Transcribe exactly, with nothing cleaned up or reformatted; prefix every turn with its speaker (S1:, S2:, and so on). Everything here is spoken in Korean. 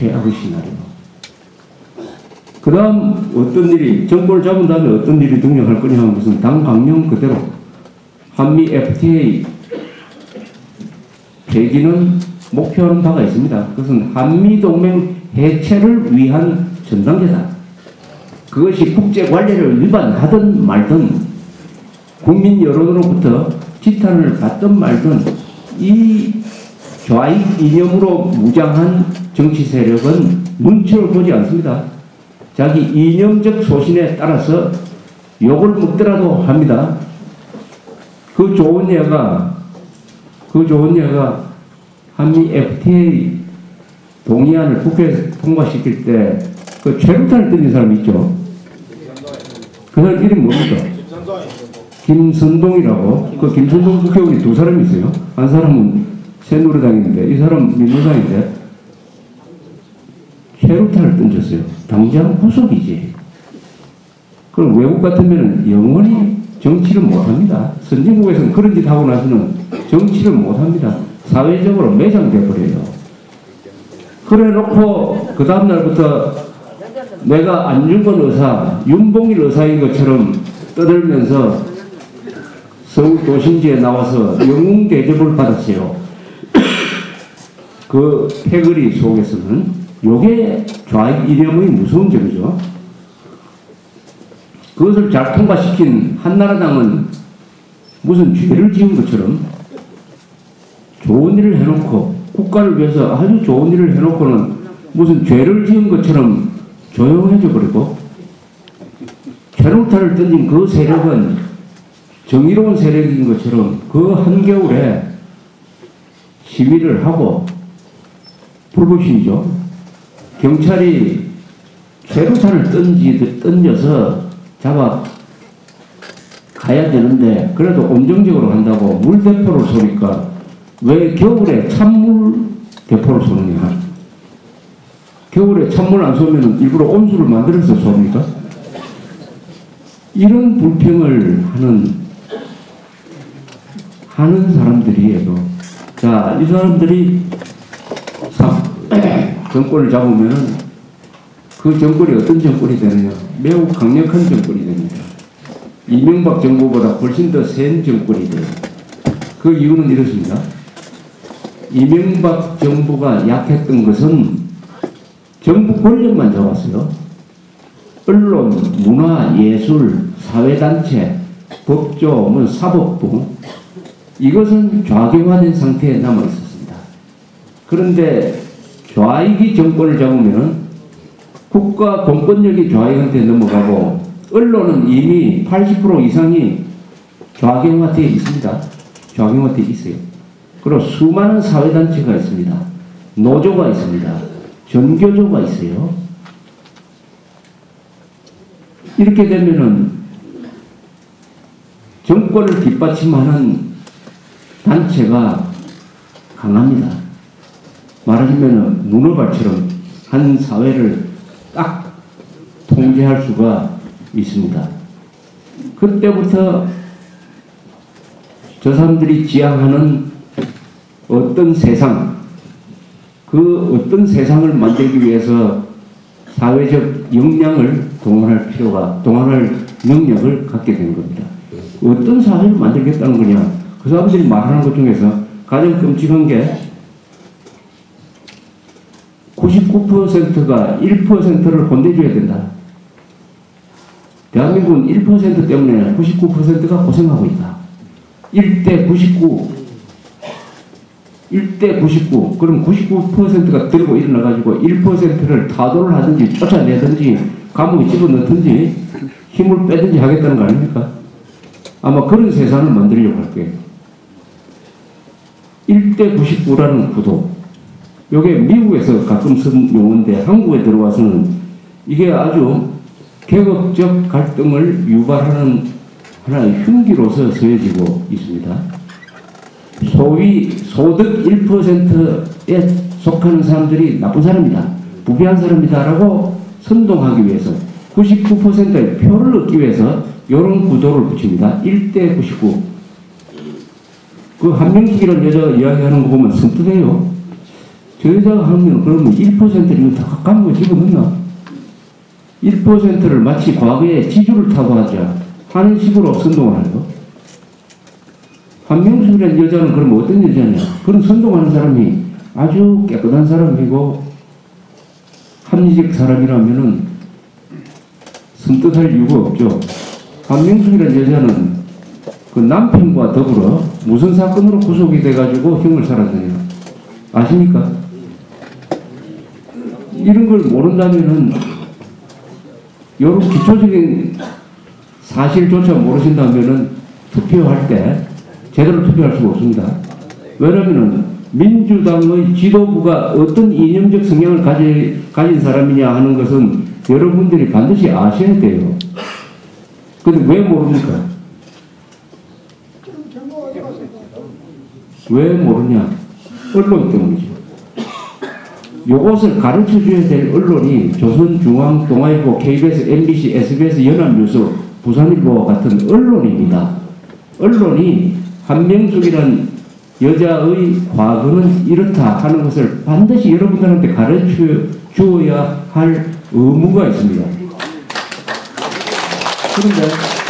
S1: 최악의 시나리오. 그 다음 어떤 일이, 정권을 잡은 다음에 어떤 일이 등장할 거냐 하는 것은 당 강령 그대로 한미 에프티에이 폐기는 목표하는 바가 있습니다. 그것은 한미동맹 해체를 위한 전단계다. 그것이 국제관례를 위반하든 말든 국민 여론으로부터 지탄을 받든 말든 이 좌익 이념으로 무장한 정치 세력은 눈치를 보지 않습니다. 자기 이념적 소신에 따라서 욕을 먹더라도 합니다. 그 좋은 예가 그 좋은 예가 한미 에프티에이 동의안을 국회에서 통과시킬 때 그 최루탄을 던진 사람이 있죠. 그 사람 이름이 뭡니까? 김선동이라고. 그 김선동 국회의원이 두 사람이 있어요. 한 사람은 새누리당인데 이 사람 민주당인데 최루탄을 던졌어요. 당장 구속이지. 그럼 외국 같으면 영원히 정치를 못합니다. 선진국에서는 그런 짓 하고 나서는 정치를 못합니다. 사회적으로 매장돼 버려요. 그래 놓고 그 다음날부터 내가 안중근 의사, 윤봉일 의사인 것처럼 떠들면서 서울 도심지에 나와서 영웅 대접을 받았어요. 그 패거리 속에서는 요게 좌익 이념의 무서운 점이죠. 그것을 잘 통과시킨 한나라당은 무슨 죄를 지은 것처럼 좋은 일을 해놓고 국가를 위해서 아주 좋은 일을 해놓고는 무슨 죄를 지은 것처럼 조용해져 버리고 최루탄을 던진 그 세력은 정의로운 세력인 것처럼 그 한겨울에 시위를 하고 불법시위죠. 경찰이 최루탄을 던지, 던져서 잡아 가야 되는데 그래도 온정적으로 한다고 물대포를 쏘니까 왜 겨울에 찬물 대포를 쏘느냐. 겨울에 찬물 안 쏘면 일부러 온수를 만들어서 쏩니까? 이런 불평을 하는 하는 사람들이에요. 자, 이 사람들이 정권을 잡으면 그 정권이 어떤 정권이 되느냐. 매우 강력한 정권이 됩니다. 이명박 정부보다 훨씬 더 센 정권이 돼요. 그 이유는 이렇습니다. 이명박 정부가 약했던 것은 정부 권력만 잡았어요. 언론, 문화, 예술, 사회단체, 법조, 뭐 사법부 이것은 좌경화된 상태에 남아 있었습니다. 그런데 좌익이 정권을 잡으면 국가 공권력이 좌익한테 넘어가고 언론은 이미 팔십 퍼센트 이상이 좌경화되어 있습니다. 좌경화되어 있어요. 그리고 수많은 사회단체가 있습니다. 노조가 있습니다. 전교조가 있어요. 이렇게 되면은 정권을 뒷받침하는 단체가 강합니다. 말하자면 문어발처럼 한 사회를 딱 통제할 수가 있습니다. 그때부터 저 사람들이 지향하는 어떤 세상, 그 어떤 세상을 만들기 위해서 사회적 역량을 동원할 필요가, 동원할 능력을 갖게 된 겁니다. 어떤 사회를 만들겠다는 거냐. 그 사람들이 말하는 것 중에서 가장 끔찍한 게 구십구 퍼센트가 일 퍼센트를 혼내줘야 된다. 대한민국은 일 퍼센트 때문에 구십구 퍼센트가 고생하고 있다. 일 대 구십구, 일 대 구십구, 그럼 구십구 퍼센트가 들고 일어나가지고 일 퍼센트를 타도를 하든지 쫓아내든지 감옥에 집어넣든지 힘을 빼든지 하겠다는 거 아닙니까? 아마 그런 세상을 만들려고 할 거예요. 일 대 구십구라는 구도. 이게 미국에서 가끔 쓴 용어인데 한국에 들어와서는 이게 아주 계급적 갈등을 유발하는 하나의 흉기로서 쓰여지고 있습니다. 소위 소득 일 퍼센트에 속하는 사람들이 나쁜 사람이다, 부귀한 사람이다 라고 선동하기 위해서 구십구 퍼센트의 표를 얻기 위해서 이런 구도를 붙입니다. 일 대 구십구. 그 한명숙이라는 여자가 이야기하는 거 보면 섬뜩해요. 저 여자가 하면 그러면 일 퍼센트를 이거 다 까먹어 집어넣나? 일 퍼센트를 마치 과거에 지주를 타고 하자 하는 식으로 선동을 하죠. 한명숙이라는 여자는 그럼 어떤 여자냐? 그런 선동하는 사람이 아주 깨끗한 사람이고 합리적 사람이라면은 선뜻할 이유가 없죠. 한명숙이라는 여자는 그 남편과 더불어 무슨 사건으로 구속이 돼가지고 형을 살았느냐 아십니까? 이런 걸 모른다면은 이런 기초적인 사실조차 모르신다면은 투표할 때 제대로 투표할 수가 없습니다. 왜냐면은 민주당의 지도부가 어떤 이념적 성향을 가지, 가진 사람이냐 하는 것은 여러분들이 반드시 아셔야 돼요. 근데 왜 모릅니까? 왜 모르냐? 언론 때문이죠. 요것을 가르쳐줘야 될 언론이 조선중앙, 동아일보, 케이비에스, 엠비씨, 에스비에스, 연합뉴스, 부산일보와 같은 언론입니다. 언론이 한명숙이란 여자의 과거는 이렇다 하는 것을 반드시 여러분들한테 가르쳐 주어야 할 의무가 있습니다. 그런데